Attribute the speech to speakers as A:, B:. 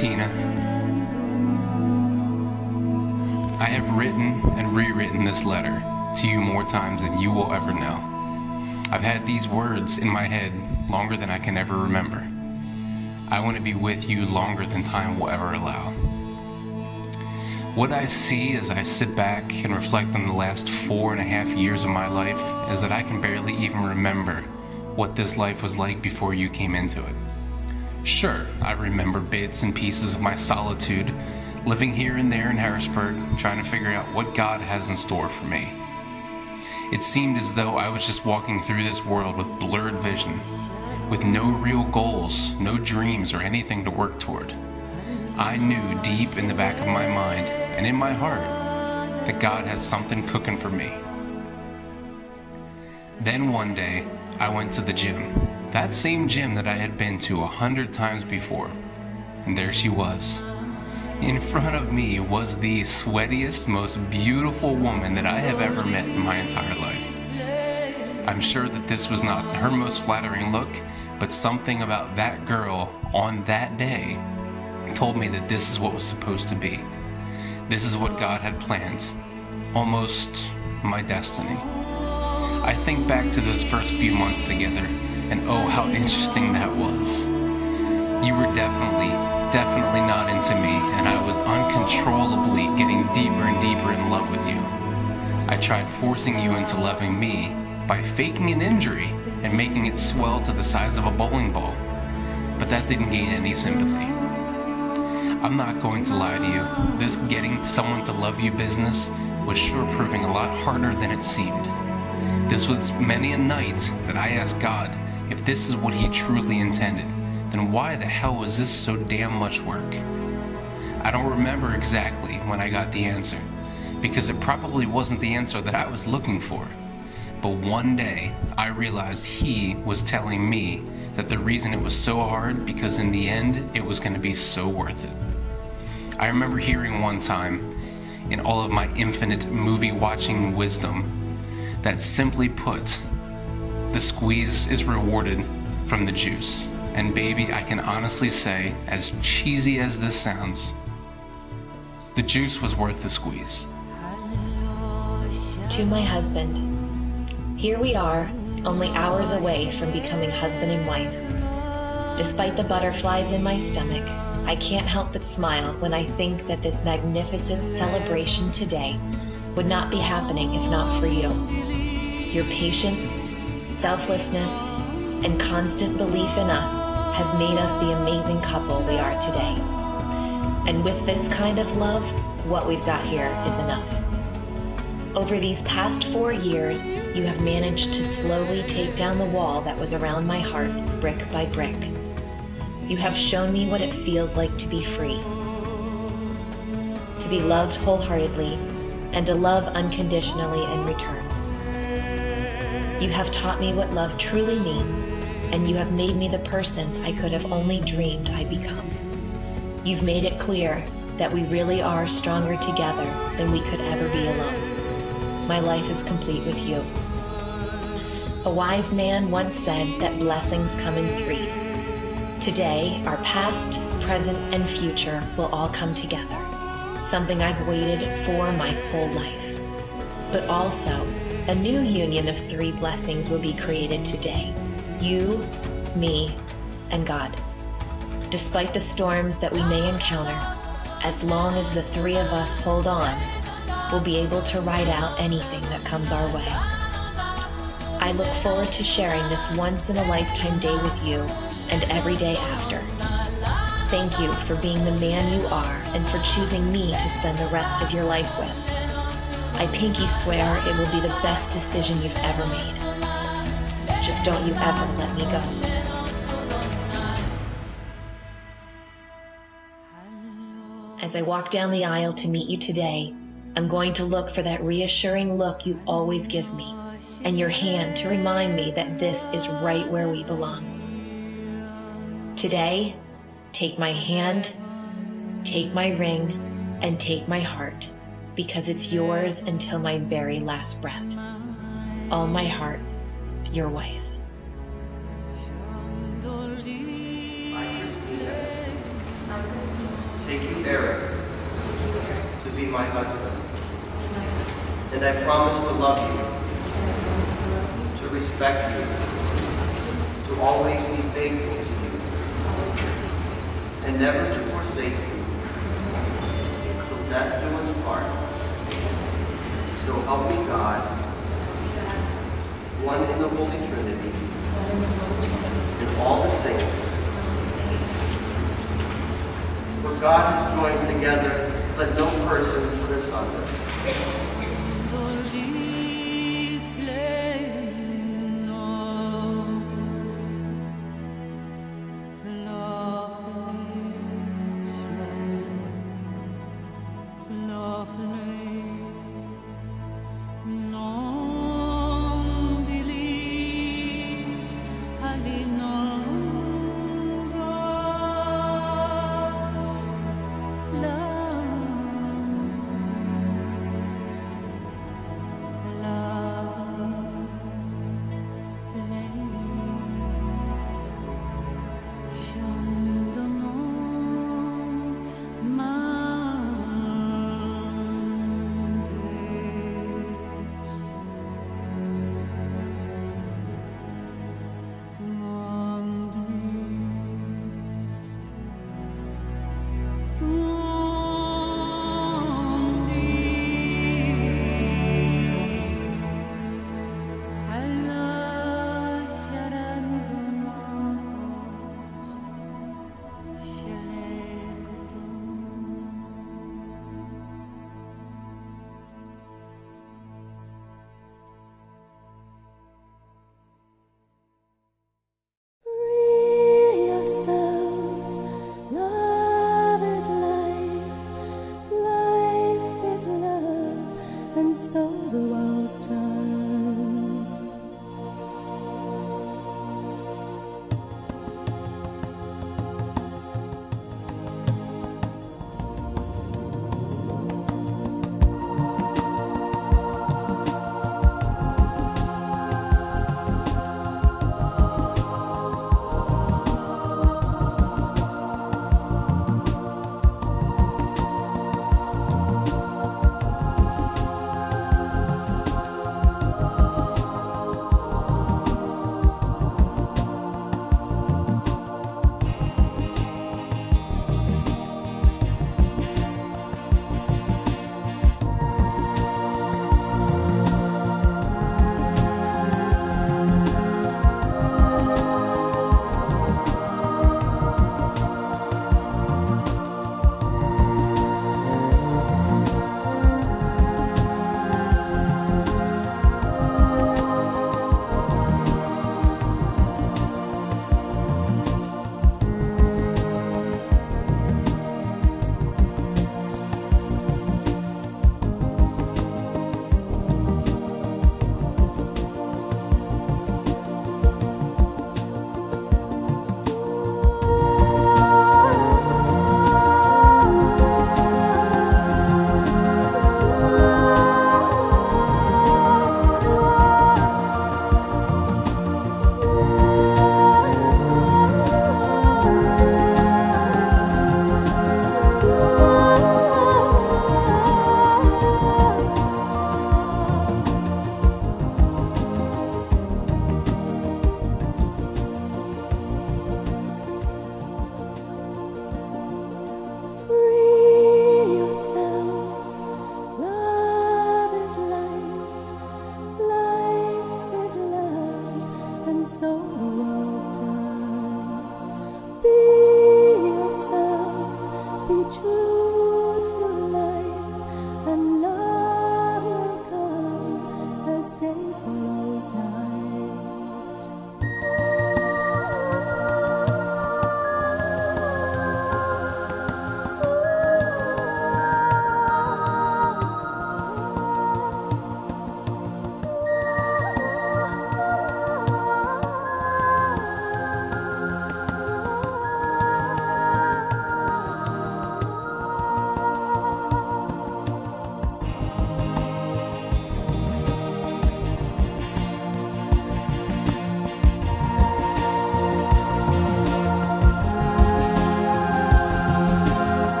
A: Christina, I have written and rewritten this letter to you more times than you will ever know. I've had these words in my head longer than I can ever remember. I want to be with you longer than time will ever allow. What I see as I sit back and reflect on the last 4.5 years of my life is that I can barely even remember what this life was like before you came into it. Sure, I remember bits and pieces of my solitude, living here and there in Harrisburg, trying to figure out what God has in store for me. It seemed as though I was just walking through this world with blurred vision, with no real goals, no dreams, or anything to work toward. I knew deep in the back of my mind and in my heart that God has something cooking for me. Then one day, I went to the gym, that same gym that I had been to 100 times before, and there she was. In front of me was the sweatiest, most beautiful woman that I have ever met in my entire life. I'm sure that this was not her most flattering look, but something about that girl on that day told me that this is what was supposed to be. This is what God had planned. Almost my destiny. I think back to those first few months together, and oh, how interesting that was. You were definitely not into me, and I was uncontrollably getting deeper and deeper in love with you. I tried forcing you into loving me by faking an injury and making it swell to the size of a bowling ball, but that didn't gain any sympathy. I'm not going to lie to you, this getting someone to love you business was sure proving a lot harder than it seemed. This was many a night that I asked God if this is what He truly intended, then why the hell was this so damn much work? I don't remember exactly when I got the answer, because it probably wasn't the answer that I was looking for. But one day, I realized He was telling me that the reason it was so hard because in the end, it was going to be so worth it. I remember hearing one time, in all of my infinite movie-watching wisdom, that simply put, the squeeze is rewarded from the juice. And baby, I can honestly say, as cheesy as this sounds, the juice was worth the squeeze.
B: To my husband, here we are, only hours away from becoming husband and wife. Despite the butterflies in my stomach, I can't help but smile when I think that this magnificent celebration today would not be happening if not for you. Your patience, selflessness, and constant belief in us has made us the amazing couple we are today. And with this kind of love, what we've got here is enough. Over these past 4 years, you have managed to slowly take down the wall that was around my heart, brick by brick. You have shown me what it feels like to be free, to be loved wholeheartedly, and to love unconditionally in return. You have taught me what love truly means, and you have made me the person I could have only dreamed I'd become. You've made it clear that we really are stronger together than we could ever be alone. My life is complete with you. A wise man once said that blessings come in threes. Today, our past, present, and future will all come together, something I've waited for my whole life. But also, a new union of 3 blessings will be created today. You, me, and God. Despite the storms that we may encounter, as long as the 3 of us hold on, we'll be able to ride out anything that comes our way. I look forward to sharing this once-in-a-lifetime day with you and every day after. Thank you for being the man you are and for choosing me to spend the rest of your life with. I pinky swear it will be the best decision you've ever made. Just don't you ever let me go. As I walk down the aisle to meet you today, I'm going to look for that reassuring look you always give me, and your hand to remind me that this is right where we belong. Today, take my hand, take my ring, and take my heart, because it's yours until my very last breath. All my heart, your wife.
A: I'm Christina.
B: I'm Christina.
C: take you, Eric, to be my husband. And I promise to love you, to respect you, to always be faithful to you, and never to forsake you, till death do us part. So help me God, one in the Holy Trinity, and all the saints. For God has joined together, let no person put asunder.